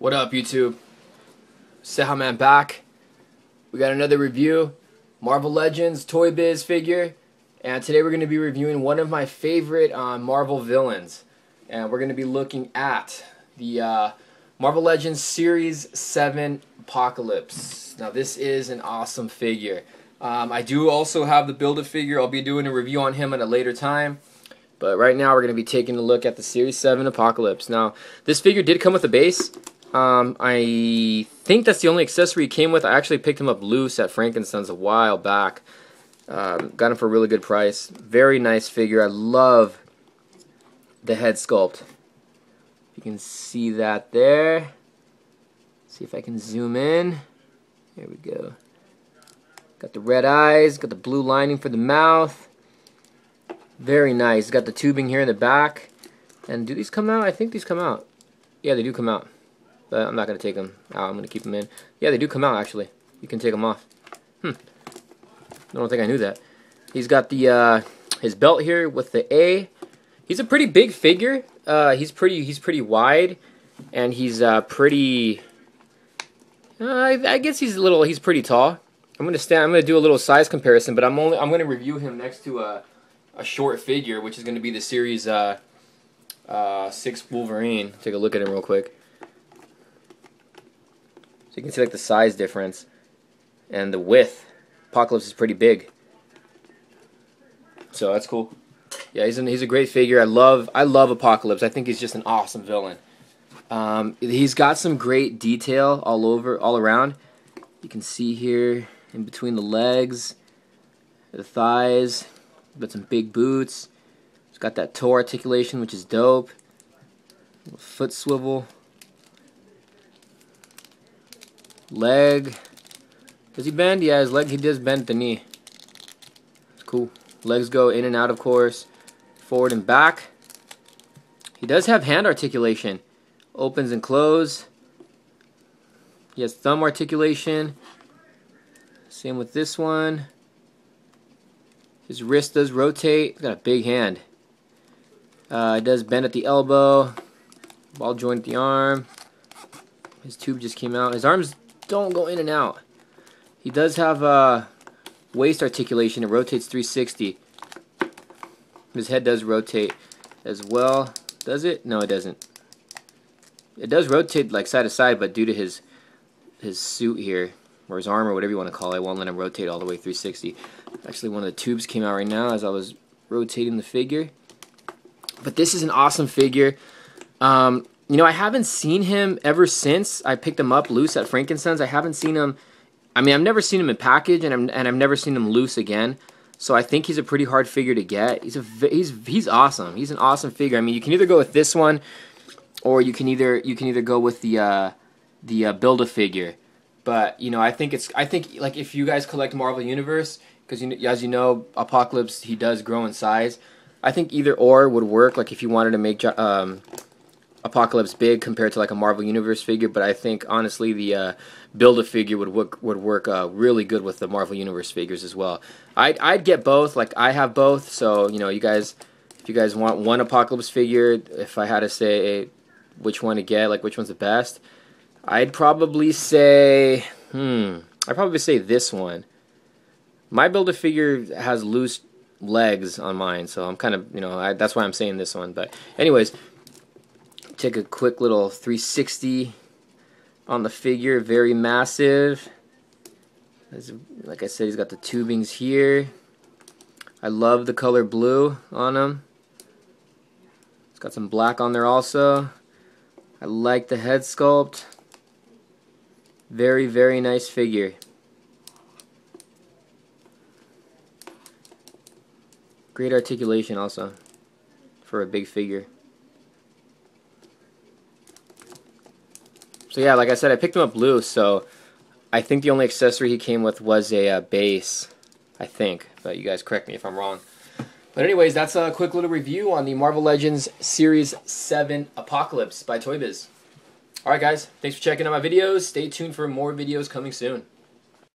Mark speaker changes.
Speaker 1: What up, YouTube? Sehaman back. We got another review, Marvel Legends Toy Biz figure, and today we're going to be reviewing one of my favorite Marvel villains, and we're going to be looking at the Marvel Legends Series 7 Apocalypse. Now this is an awesome figure. I do also have the Build-A-Figure. I'll be doing a review on him at a later time. But right now we're going to be taking a look at the Series 7 Apocalypse. Now, this figure did come with a base. I think that's the only accessory he came with. I actually picked him up loose at Frankenstein's a while back. Got him for a really good price. Very nice figure. I love the head sculpt. You can see that there. See if I can zoom in. There we go. Got the red eyes, got the blue lining for the mouth. Very nice. Got the tubing here in the back. And do these come out? I think these come out. Yeah, they do come out. But I'm not going to take them out. I'm going to keep them in. Yeah, they do come out, actually. You can take them off. I don't think I knew that. He's got the his belt here with the A. He's a pretty big figure. He's pretty wide, and he's pretty. I guess he's pretty tall. I'm gonna do a little size comparison, but I'm gonna review him next to a short figure, which is gonna be the Series 6 Wolverine. Take a look at him real quick. So you can see like the size difference and the width. Apocalypse is pretty big, so that's cool. Yeah, he's a great figure. I love Apocalypse. I think he's just an awesome villain. He's got some great detail all around. You can see here in between the legs, the thighs. Got some big boots. He's got that toe articulation, which is dope. Foot swivel. Leg. Does he bend? Yeah, his leg, he does bend at the knee. It's cool. Legs go in and out, of course. Forward and back. He does have hand articulation. Opens and close. He has thumb articulation. Same with this one. His wrist does rotate. He's got a big hand. It does bend at the elbow. Ball joint at the arm. His tube just came out. His arms don't go in and out. He does have waist articulation. It rotates 360. His head does rotate as well. Does it? No, it doesn't. It does rotate like side to side, but due to his suit here, or his armor, whatever you want to call it, won't let him rotate all the way 360. Actually, one of the tubes came out right now as I was rotating the figure. But this is an awesome figure. You know, I haven't seen him ever since I picked him up loose at Frankenstein's. I haven't seen him. I mean, I've never seen him in package, and I've never seen him loose again. So I think he's a pretty hard figure to get. He's awesome. He's an awesome figure. I mean, you can either go with this one, or you can either go with the Build-A-Figure. But you know, I think like if you guys collect Marvel Universe, because as you know, Apocalypse, he does grow in size. I think either or would work. Like if you wanted to make Apocalypse big compared to like a Marvel Universe figure, but I think honestly the Build-A-Figure would work really good with the Marvel Universe figures as well. I'd get both. Like I have both, so you know, if you guys want one Apocalypse figure, if I had to say which one to get, like which one's the best, I'd probably say this one. My Build-A-Figure has loose legs on mine, so I'm kind of, you know, that's why I'm saying this one. But anyways, take a quick little 360 on the figure. Very massive. Like I said, he's got the tubings here. I love the color blue on him. It's got some black on there also. I like the head sculpt. Very, very nice figure. Great articulation also for a big figure. So yeah, like I said, I picked him up loose, so I think the only accessory he came with was a base, I think. But you guys correct me if I'm wrong. But anyways, that's a quick little review on the Marvel Legends Series 7 Apocalypse by Toy Biz. Alright guys, thanks for checking out my videos. Stay tuned for more videos coming soon.